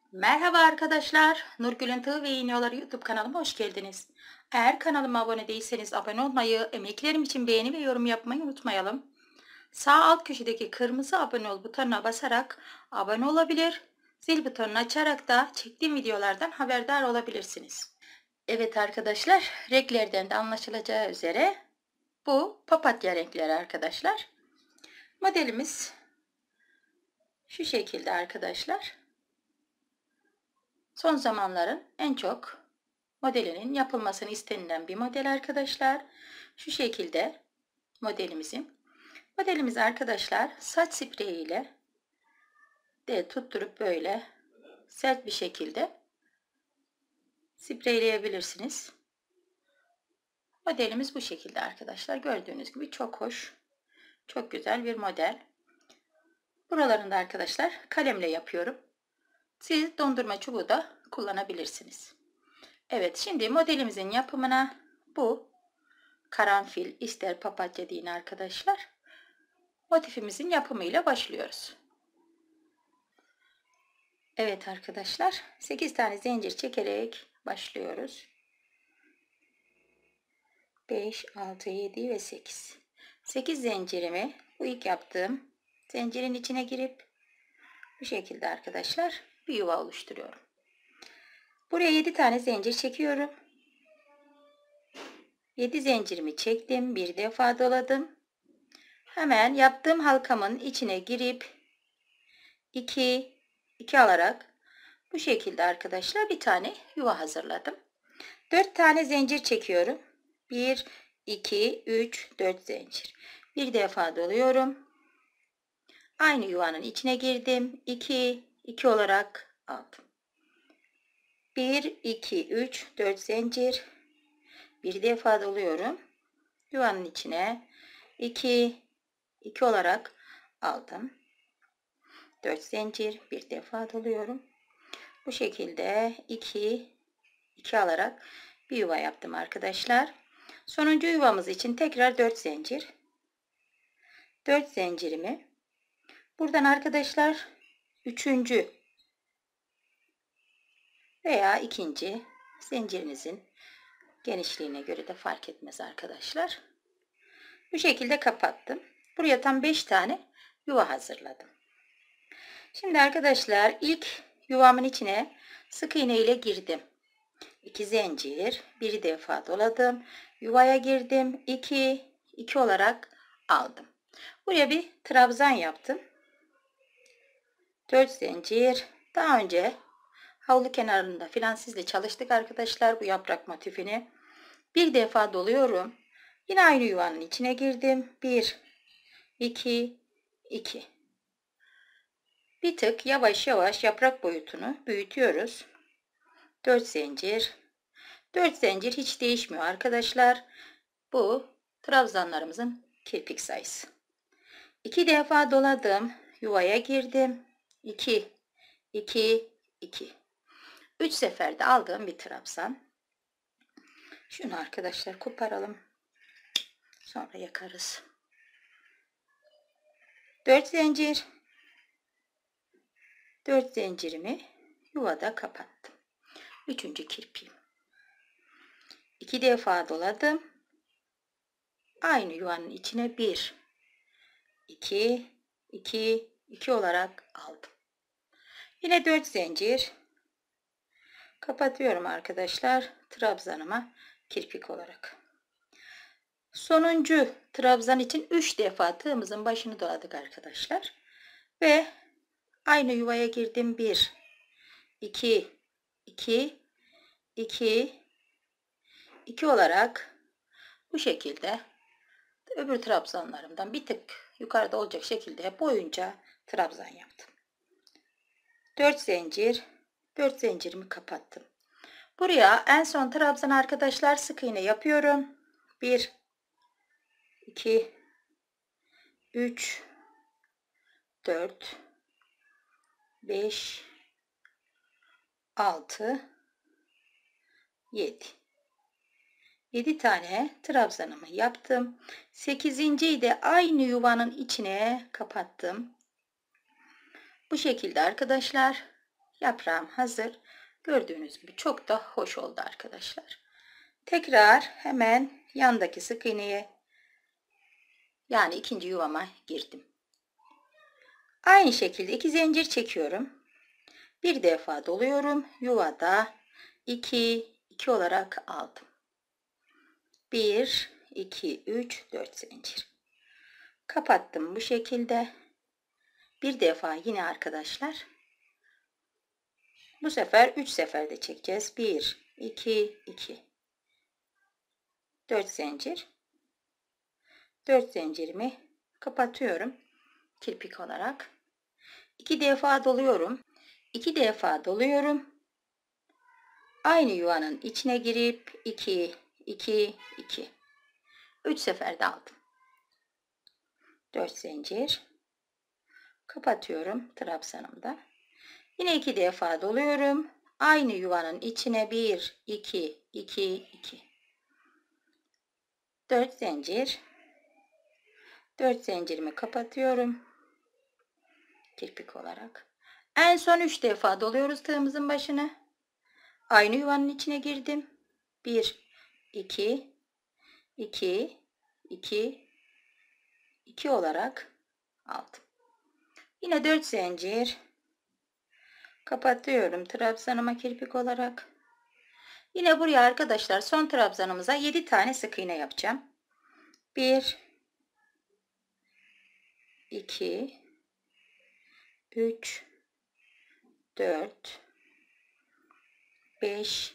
Merhaba arkadaşlar, Nurgül'ün Tığ ve İğneoları YouTube kanalıma hoş geldiniz. Eğer kanalıma abone değilseniz abone olmayı, emeklerim için beğeni ve yorum yapmayı unutmayalım. Sağ alt köşedeki kırmızı abone ol butonuna basarak abone olabilir, zil butonunu açarak da çektiğim videolardan haberdar olabilirsiniz. Evet arkadaşlar, renklerden de anlaşılacağı üzere bu papatya renkleri arkadaşlar. Modelimiz şu şekilde arkadaşlar. Son zamanların en çok modelinin yapılmasını istenilen bir model arkadaşlar. Şu şekilde modelimiz arkadaşlar saç spreyi ile de tutturup böyle sert bir şekilde spreyleyebilirsiniz. Modelimiz bu şekilde arkadaşlar. Gördüğünüz gibi çok hoş, çok güzel bir model. Buralarında arkadaşlar kalemle yapıyorum. Siz dondurma çubuğu da kullanabilirsiniz. Evet, şimdi modelimizin yapımına bu karanfil, ister papatya deyin arkadaşlar, motifimizin yapımıyla başlıyoruz. Evet arkadaşlar, 8 tane zincir çekerek başlıyoruz. 5, 6, 7 ve 8. 8 zincirimi bu ilk yaptığım zincirin içine girip bu şekilde arkadaşlar bir yuva oluşturuyorum. Buraya 7 tane zincir çekiyorum. 7 zincirimi çektim, bir defa doladım. Hemen yaptığım halkamın içine girip 2 alarak bu şekilde arkadaşlar bir tane yuva hazırladım. 4 tane zincir çekiyorum. 1 2 3 4 zincir. Bir defa doluyorum. Aynı yuvanın içine girdim. 2 olarak aldım. 1 2 3 4 zincir. Bir defa doluyorum. Yuvanın içine 2 olarak aldım. 4 zincir, bir defa doluyorum. Bu şekilde 2 alarak bir yuva yaptım arkadaşlar. Sonuncu yuvamız için tekrar 4 zincir. 4 zincirimi buradan arkadaşlar 3. veya 2. zincirinizin genişliğine göre de fark etmez arkadaşlar. Bu şekilde kapattım. Buraya tam 5 tane yuva hazırladım. Şimdi arkadaşlar ilk yuvamın içine sık iğne ile girdim. 2 zincir, bir defa doladım. Yuvaya girdim. 2 olarak aldım. Buraya bir trabzan yaptım. 4 zincir. Daha önce havlu kenarında filan sizle çalıştık arkadaşlar bu yaprak motifini. Bir defa doluyorum. Yine aynı yuvanın içine girdim. 1 2 Bir tık yavaş yavaş yaprak boyutunu büyütüyoruz. 4 zincir. 4 zincir hiç değişmiyor arkadaşlar. Bu trabzanlarımızın kirpik sayısı. 2 defa doladım. Yuvaya girdim. 2 3 seferde aldığım bir trabzan. Şunu arkadaşlar koparalım. Sonra yakarız. 4 zincir. 4 zincirimi yuvada kapattım. 3. kirpiğim. 2 defa doladım. Aynı yuvanın içine 1 2 olarak aldım. Yine 4 zincir kapatıyorum arkadaşlar trabzanıma kirpik olarak. Sonuncu trabzan için 3 defa tığımızın başını doladık arkadaşlar. Ve aynı yuvaya girdim. 1 2 olarak bu şekilde öbür trabzanlarımdan bir tık yukarıda olacak şekilde boyunca trabzan yaptım. 4 zincir, 4 zincirimi kapattım. Buraya en son trabzan arkadaşlar sık iğne yapıyorum. 1 2 3 4 5 6 7 tane trabzanımı yaptım. 8.'yi de aynı yuvanın içine kapattım. Bu şekilde arkadaşlar yaprağım hazır. Gördüğünüz gibi çok da hoş oldu arkadaşlar. Tekrar hemen yandaki sık iğneye, yani ikinci yuvama girdim. Aynı şekilde 2 zincir çekiyorum. Bir defa doluyorum. Yuvada 2 olarak aldım. 1 2 3 4 zincir. Kapattım bu şekilde. Bir defa yine arkadaşlar. Bu sefer 3 seferde çekeceğiz. 1 2 2 4 zincir. 4 zincirimi kapatıyorum kirpik olarak. 2 defa doluyorum. 2 defa doluyorum. Aynı yuvanın içine girip 2 2 2 3 seferde aldım. 4 zincir kapatıyorum trabzanımda. Yine 2 defa doluyorum. Aynı yuvanın içine 1 2 2 2 4 zincir. 4 zincirimi kapatıyorum kirpik olarak. En son 3 defa doluyoruz tığımızın başına. Aynı yuvanın içine girdim. 1 2 2 2 2 olarak aldım. Yine 4 zincir kapatıyorum trabzanıma kirpik olarak. Yine buraya arkadaşlar son trabzanımıza 7 tane sık iğne yapacağım. 1 2 3 4 5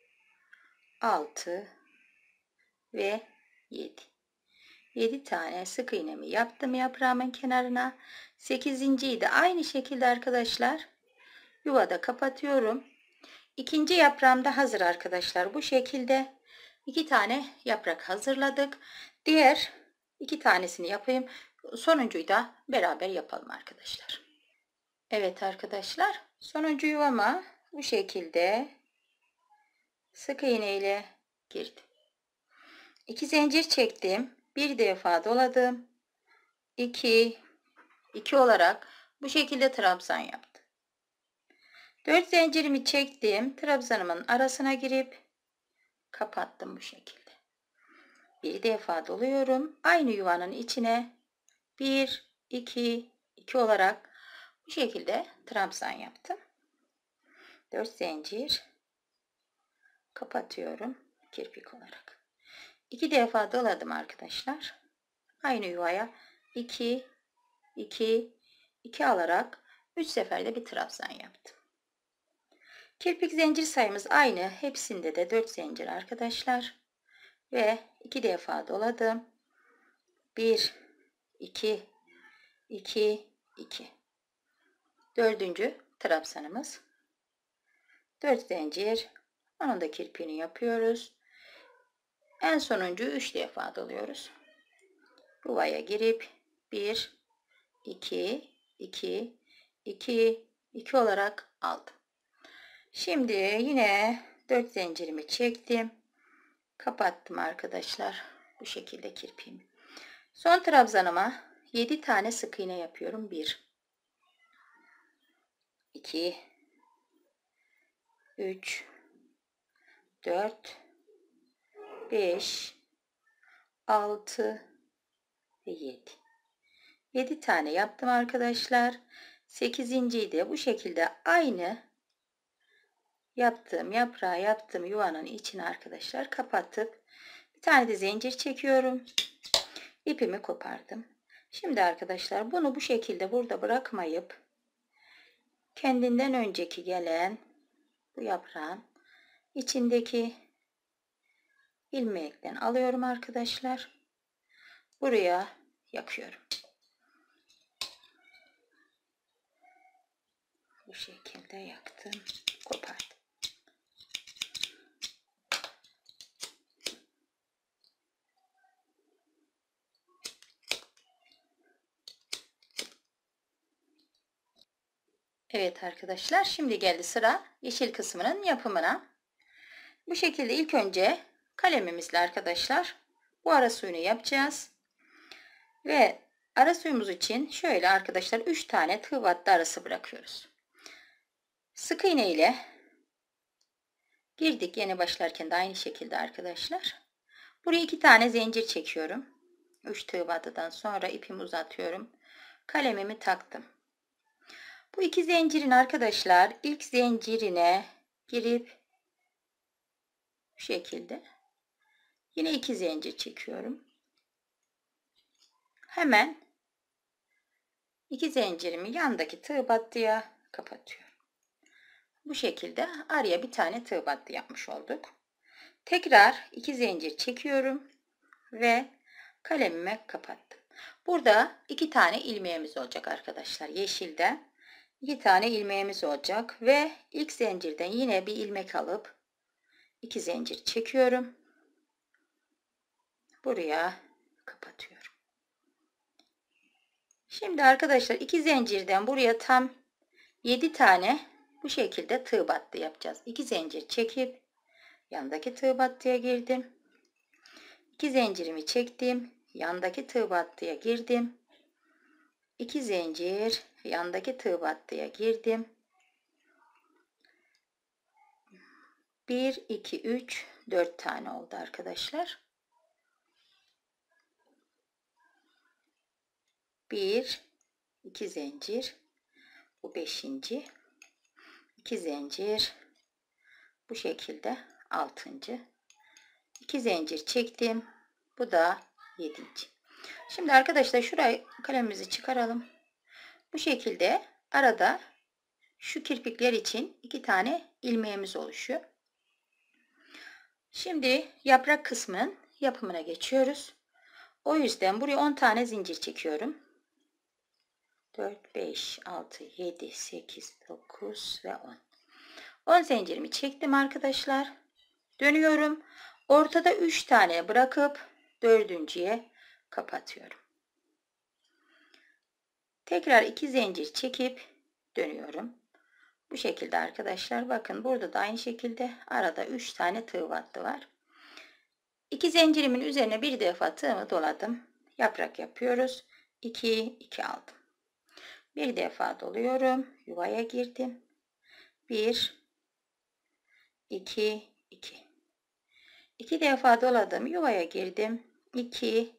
6 ve 7. 7 tane sık iğnemi yaptım yaprağımın kenarına. 8.'yi de aynı şekilde arkadaşlar yuvada kapatıyorum. İkinci yaprağım da hazır arkadaşlar. Bu şekilde 2 tane yaprak hazırladık. Diğer 2 tanesini yapayım. Sonuncuyu da beraber yapalım arkadaşlar. Evet arkadaşlar, sonuncu yuvama bu şekilde sık iğne ile girdim. 2 zincir çektim. Bir defa doladım. 2 2 olarak bu şekilde trabzan yaptım. 4 zincirimi çektim. Trabzanımın arasına girip kapattım bu şekilde. Bir defa doluyorum. Aynı yuvanın içine 1 2 2 olarak bu şekilde trabzan yaptım. 4 zincir kapatıyorum kirpik olarak. 2 defa doladım arkadaşlar. Aynı yuvaya 2 2 2 alarak 3 seferde bir trabzan yaptım. Kirpik zincir sayımız aynı. Hepsinde de 4 zincir arkadaşlar. Ve 2 defa doladım. 1 2 2 2 dördüncü trabzanımız. 4 zincir. Onun da kirpiğini yapıyoruz. En sonuncu 3 defa doluyoruz. Yuvaya girip 1 2 2 2 2 olarak aldım. Şimdi yine 4 zincirimi çektim. Kapattım arkadaşlar. Bu şekilde kirpiğimi. Son trabzanıma 7 tane sık iğne yapıyorum. 1 2 3 4 5 6 ve 7. 7 tane yaptım arkadaşlar. 8.'yi de bu şekilde aynı yaptığım yaprağı yaptığım yuvanın içine arkadaşlar kapatıp bir tane de zincir çekiyorum. İpimi kopardım. Şimdi arkadaşlar bunu bu şekilde burada bırakmayıp kendinden önceki gelen bu yaprağın içindeki ilmekten alıyorum arkadaşlar. Buraya yakıyorum. Bu şekilde yaktım, kopardım. Evet arkadaşlar, şimdi geldi sıra yeşil kısmının yapımına. Bu şekilde ilk önce kalemimizle arkadaşlar bu ara suyunu yapacağız. Ve ara suyumuz için şöyle arkadaşlar 3 tane tığ battı arası bırakıyoruz. Sık iğne ile girdik. Yeni başlarken de aynı şekilde arkadaşlar. Buraya 2 tane zincir çekiyorum. 3 tığ battıdan sonra ipimi uzatıyorum. Kalemimi taktım. Bu 2 zincirin arkadaşlar ilk zincirine girip bu şekilde yine 2 zincir çekiyorum. Hemen 2 zincirimi yandaki tığ battıya kapatıyorum. Bu şekilde araya bir tane tığ battı yapmış olduk. Tekrar 2 zincir çekiyorum ve kalemime kapattım. Burada 2 tane ilmeğimiz olacak arkadaşlar. Yeşilde 2 tane ilmeğimiz olacak ve ilk zincirden yine bir ilmek alıp 2 zincir çekiyorum. Buraya kapatıyorum. Şimdi arkadaşlar 2 zincirden buraya tam 7 tane bu şekilde tığ battı yapacağız. 2 zincir çekip yandaki tığ battıya girdim. 2 zincirimi çektim. Yandaki tığ battıya girdim. 2 zincir yandaki tığ battıya girdim. 1 2 3 4 tane oldu arkadaşlar. 1 2 zincir, bu 5. 2 zincir, bu şekilde 6. 2 zincir çektim, bu da 7. Şimdi arkadaşlar şurayı kalemimizi çıkaralım. Bu şekilde arada şu kirpikler için 2 tane ilmeğimiz oluşuyor. Şimdi yaprak kısmının yapımına geçiyoruz. O yüzden buraya 10 tane zincir çekiyorum. 4 5 6 7 8 9 ve 10. 10 zincirimi çektim arkadaşlar. Dönüyorum. Ortada 3 tane bırakıp dördüncüye kapatıyorum. Tekrar 2 zincir çekip dönüyorum. Bu şekilde arkadaşlar, bakın burada da aynı şekilde arada 3 tane tığ battı var. 2 zincirimin üzerine bir defa tığımı doladım. Yaprak yapıyoruz. 2 2 aldım. Bir defa doluyorum. Yuvaya girdim. 1 2 2. 2 defa doladım. Yuvaya girdim. 2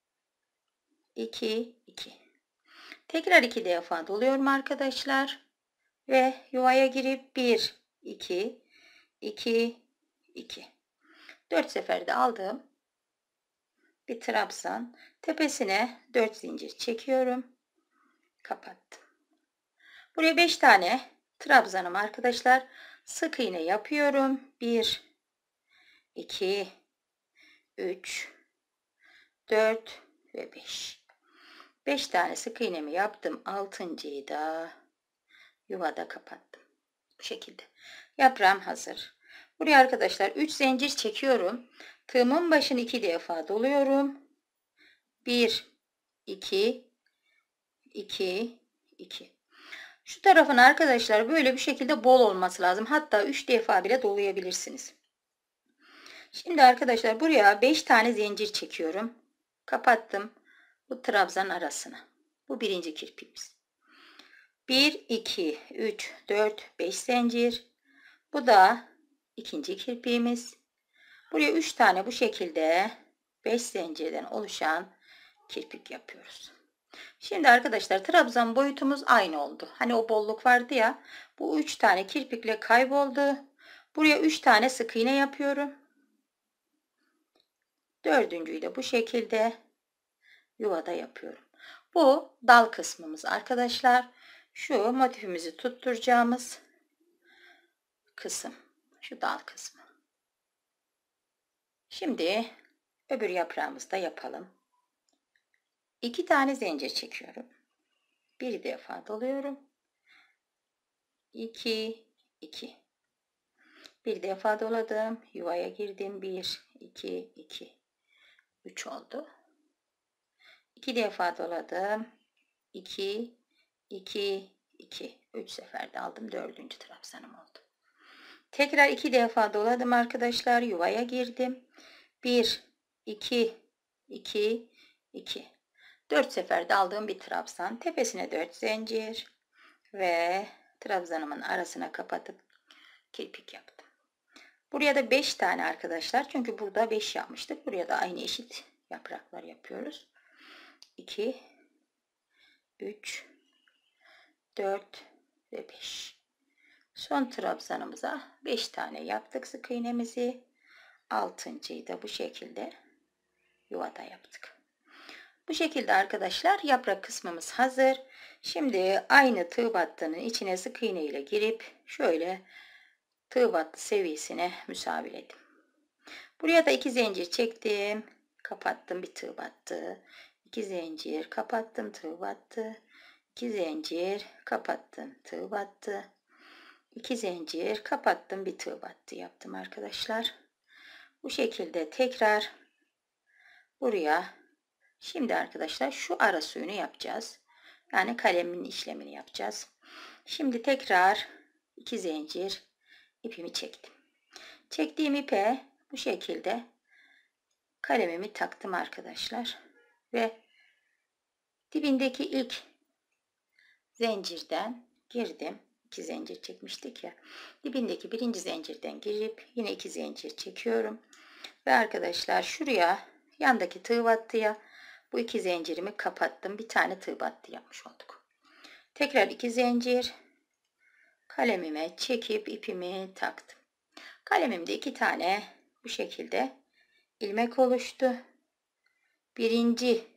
2 2. Tekrar 2 defa doluyorum arkadaşlar. Ve yuvaya girip 1 2 2 2. 4 seferde aldım. Bir trabzan. Tepesine 4 zincir çekiyorum. Kapattım. Buraya 5 tane trabzanım arkadaşlar. Sık iğne yapıyorum. 1 2 3 4 ve 5. 5 tane sık iğnemi yaptım. 6.'yı da yuvada kapattım. Bu şekilde. Yaprağım hazır. Buraya arkadaşlar 3 zincir çekiyorum. Tığımın başını 2 defa doluyorum. 1 2 2 2. Şu tarafın arkadaşlar böyle bir şekilde bol olması lazım. Hatta 3 defa bile dolayabilirsiniz. Şimdi arkadaşlar buraya 5 tane zincir çekiyorum. Kapattım. Bu trabzan arasına. Bu birinci kirpiğimiz. 1 2 3 4 5 zincir. Bu da ikinci kirpiğimiz. Buraya 3 tane bu şekilde 5 zincirden oluşan kirpik yapıyoruz. Şimdi arkadaşlar trabzan boyutumuz aynı oldu. Hani o bolluk vardı ya. Bu 3 tane kirpikle kayboldu. Buraya 3 tane sık iğne yapıyorum. Dördüncüyü de bu şekilde yuvada yapıyorum. Bu dal kısmımız arkadaşlar. Şu motifimizi tutturacağımız kısım. Şu dal kısmı. Şimdi öbür yaprağımızı da yapalım. 2 tane zincir çekiyorum. Bir defa doluyorum. 2 2. Bir defa doladım. Yuvaya girdim. 1 2 2. 3 oldu. 2 defa doladım. 2 2 2. 3 seferde aldım. 4. trabzanım oldu. Tekrar 2 defa doladım arkadaşlar. Yuvaya girdim. 1 2 2 2. 4 seferde aldığım bir trabzan. Tepesine 4 zincir ve trabzanımın arasına kapatıp kirpik yaptım. Buraya da 5 tane arkadaşlar. Çünkü burada 5 yapmıştık. Buraya da aynı eşit yapraklar yapıyoruz. 2, 3, 4 ve 5. Son trabzanımıza 5 tane yaptık sık iğnemizi. 6.'yı da bu şekilde yuvada yaptık. Bu şekilde arkadaşlar yaprak kısmımız hazır. Şimdi aynı tığ battının içine sık iğne ile girip şöyle tığ battı seviyesine müsaveledim. Buraya da 2 zincir çektim. Kapattım, bir tığ battı. 2 zincir kapattım, tığ battı. 2 zincir kapattım, tığ battı. 2 zincir kapattım, bir tığ battı yaptım arkadaşlar. Bu şekilde tekrar buraya şimdi arkadaşlar şu ara suyunu yapacağız. Yani kalemin işlemini yapacağız. Şimdi tekrar 2 zincir ipimi çektim. Çektiğim ipe bu şekilde kalemimi taktım arkadaşlar. Ve dibindeki ilk zincirden girdim. 2 zincir çekmiştik ya. Dibindeki birinci zincirden girip yine 2 zincir çekiyorum. Ve arkadaşlar şuraya yandaki tığ battıya bu 2 zincirimi kapattım. Bir tane tığ battı yapmış olduk. Tekrar 2 zincir kalemime çekip ipimi taktım. Kalemimde 2 tane bu şekilde ilmek oluştu. Birinci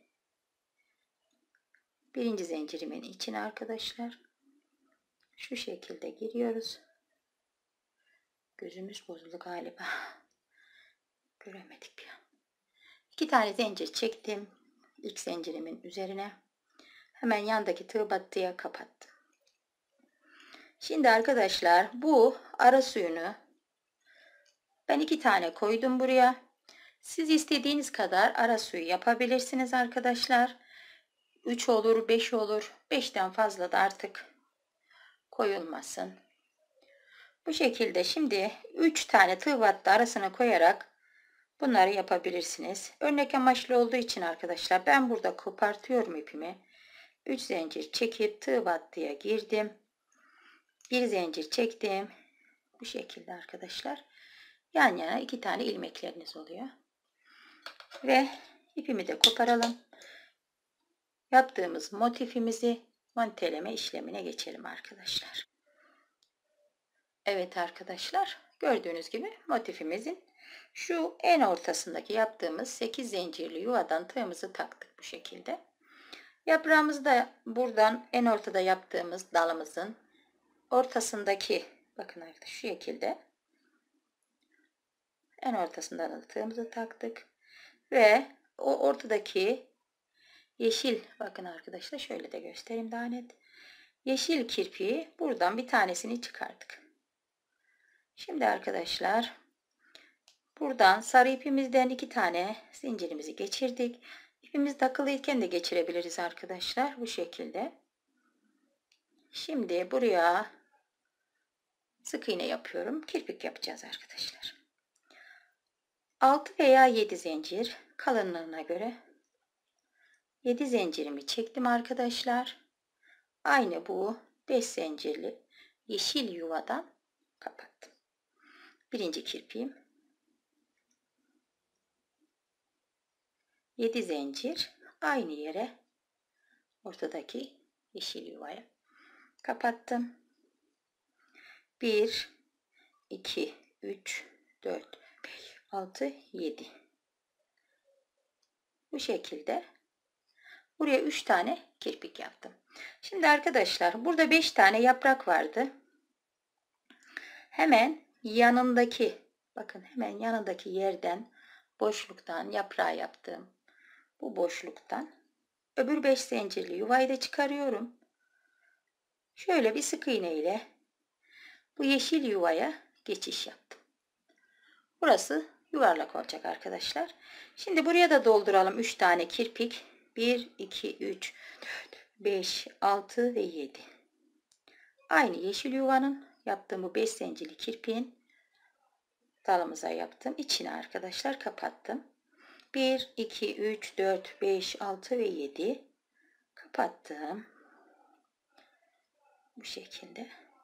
zincirimin içine arkadaşlar şu şekilde giriyoruz. Gözümüz bozuldu galiba. Göremedik ya. 2 tane zincir çektim. İlk zincirimin üzerine. Hemen yandaki tığ battıya kapattım. Şimdi arkadaşlar bu ara suyunu ben 2 tane koydum buraya. Siz istediğiniz kadar ara suyu yapabilirsiniz arkadaşlar. 3 olur, 5 olur. 5'ten fazla da artık koyulmasın. Bu şekilde şimdi 3 tane tığ battı arasına koyarak bunları yapabilirsiniz. Örnek amaçlı olduğu için arkadaşlar ben burada kopartıyorum ipimi. 3 zincir çekip tığ battıya girdim. 1 zincir çektim. Bu şekilde arkadaşlar. Yan yana 2 tane ilmekleriniz oluyor. Ve ipimi de koparalım. Yaptığımız motifimizi monteleme işlemine geçelim arkadaşlar. Evet arkadaşlar, gördüğünüz gibi motifimizin şu en ortasındaki yaptığımız 8 zincirli yuvadan tığımızı taktık bu şekilde. Yaprağımızı da buradan en ortada yaptığımız dalımızın ortasındaki bakın arkadaşlar şu şekilde en ortasından da tığımızı taktık ve o ortadaki yeşil bakın arkadaşlar şöyle de göstereyim daha net. Yeşil kirpiği buradan bir tanesini çıkardık. Şimdi arkadaşlar buradan sarı ipimizden 2 tane zincirimizi geçirdik. İpimiz takılıyken de geçirebiliriz arkadaşlar bu şekilde. Şimdi buraya sık iğne yapıyorum. Kirpik yapacağız arkadaşlar. 6 veya 7 zincir kalınlığına göre 7 zincirimi çektim arkadaşlar. Aynı bu 5 zincirli yeşil yuvadan kapattım. Birinci kirpiğim 7 zincir aynı yere ortadaki yeşil yuvaya kapattım. 1 2 3 4 5 6 7 bu şekilde buraya 3 tane kirpik yaptım. Şimdi arkadaşlar burada 5 tane yaprak vardı. Hemen yanındaki bakın hemen yanındaki yerden boşluktan yaprağı yaptım. Bu boşluktan öbür 5 zincirli yuvayı da çıkarıyorum. Şöyle bir sık iğne ile bu yeşil yuvaya geçiş yaptım. Burası yuvarlak olacak arkadaşlar. Şimdi buraya da dolduralım 3 tane kirpik. 1 2 3 4 5 6 ve 7. Aynı yeşil yuvanın yaptığım bu 5 zincirli kirpiğin dalımıza yaptım. İçine arkadaşlar kapattım. 1 2 3 4 5 6 ve 7 kapattım. Bu şekilde.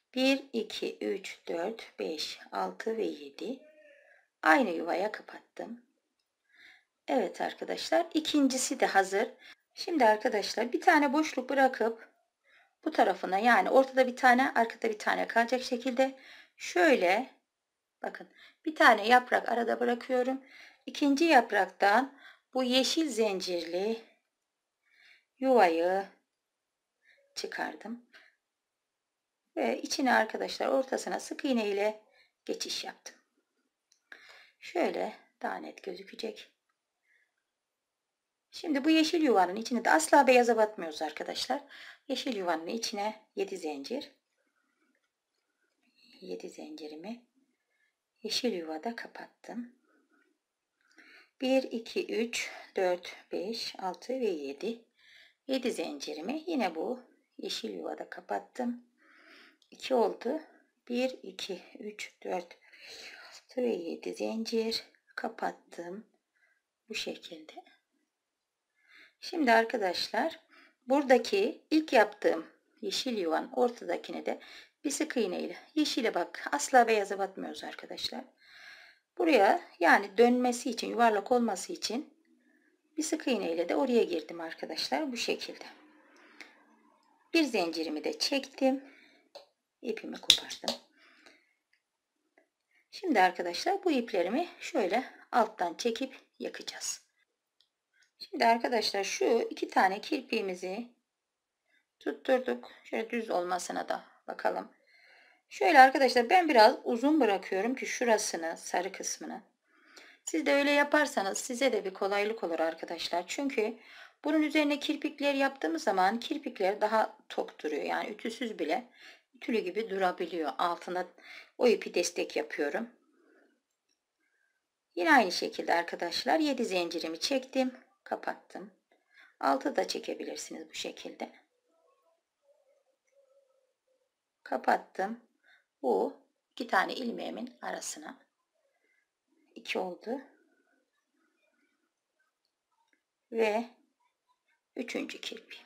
1, 2, 3, 4, 5, 6 ve 7. Aynı yuvaya kapattım. Evet arkadaşlar, ikincisi de hazır. Şimdi arkadaşlar bir tane boşluk bırakıp bu tarafına, yani ortada bir tane, arkada bir tane kalacak şekilde şöyle, bakın, bir tane yaprak arada bırakıyorum. İkinci yapraktan bu yeşil zincirli yuvayı çıkardım. Ve içine arkadaşlar ortasına sık iğne ile geçiş yaptım. Şöyle daha net gözükecek. Şimdi bu yeşil yuvanın içine de asla beyaza batmıyoruz arkadaşlar. Yeşil yuvanın içine 7 zincir. 7 zincirimi yeşil yuvada kapattım. 1, 2, 3, 4, 5, 6 ve 7. 7 zincirimi yine bu yeşil yuvada kapattım. 2 oldu. 1, 2, 3, 4, 6 ve 7 zincir kapattım. Bu şekilde. Şimdi arkadaşlar buradaki ilk yaptığım yeşil yuvanın ortadakine de bir sık iğne ile, yeşile bak, asla beyaza batmıyoruz arkadaşlar. Buraya, yani dönmesi için, yuvarlak olması için bir sık iğne ile de oraya girdim arkadaşlar, bu şekilde. Bir zincirimi de çektim. İpimi kopardım. Şimdi arkadaşlar bu iplerimi şöyle alttan çekip yakacağız. Şimdi arkadaşlar şu iki tane kirpiğimizi tutturduk. Şöyle düz olmasına da bakalım. Şöyle arkadaşlar ben biraz uzun bırakıyorum ki şurasını, sarı kısmını. Siz de öyle yaparsanız size de bir kolaylık olur arkadaşlar. Çünkü bunun üzerine kirpikler yaptığımız zaman kirpikler daha tok duruyor. Yani ütüsüz bile ütülü gibi durabiliyor. Altına o ipi destek yapıyorum. Yine aynı şekilde arkadaşlar 7 zincirimi çektim, kapattım. 6 da çekebilirsiniz bu şekilde. Kapattım. Bu iki tane ilmeğimin arasına 2 oldu. Ve üçüncü kirpi.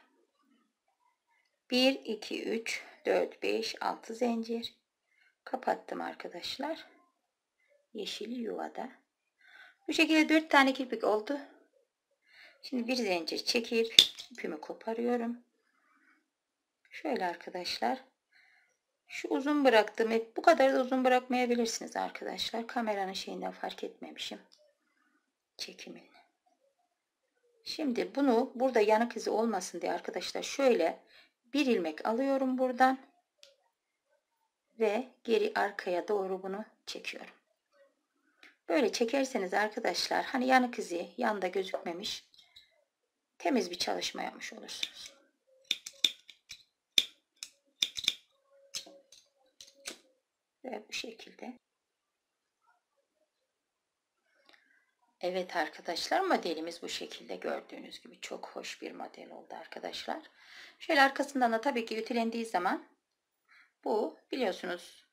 1, 2, 3, 4, 5, 6 zincir. Kapattım arkadaşlar. Yeşil yuvada. Bu şekilde 4 tane kirpik oldu. Şimdi bir zincir çekip ipimi koparıyorum. Şöyle arkadaşlar. Şu uzun bıraktığım ip, bu kadar da uzun bırakmayabilirsiniz arkadaşlar. Kameranın şeyinden fark etmemişim. Çekimin. Şimdi bunu burada yanık izi olmasın diye arkadaşlar şöyle bir ilmek alıyorum buradan ve geri arkaya doğru bunu çekiyorum. Böyle çekerseniz arkadaşlar hani yanık izi yanda gözükmemiş, temiz bir çalışma yapmış olursunuz. Ve bu şekilde. Evet arkadaşlar, modelimiz bu şekilde, gördüğünüz gibi çok hoş bir model oldu arkadaşlar. Şöyle arkasından da tabii ki ütülendiği zaman bu biliyorsunuz.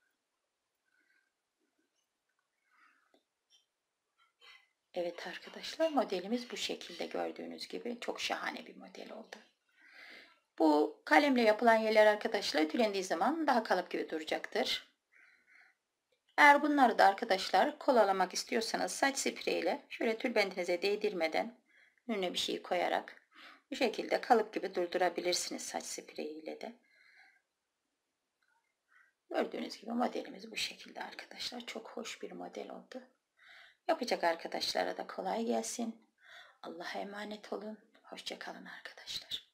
Evet arkadaşlar, modelimiz bu şekilde, gördüğünüz gibi çok şahane bir model oldu. Bu kalemle yapılan yerler arkadaşlar ütülendiği zaman daha kalıp gibi duracaktır. Eğer bunları da arkadaşlar kolalamak istiyorsanız saç spreyiyle şöyle tülbentinize değdirmeden önüne bir şey koyarak bu şekilde kalıp gibi durdurabilirsiniz saç spreyiyle de. Gördüğünüz gibi modelimiz bu şekilde arkadaşlar. Çok hoş bir model oldu. Yapacak arkadaşlara da kolay gelsin. Allah'a emanet olun. Hoşça kalın arkadaşlar.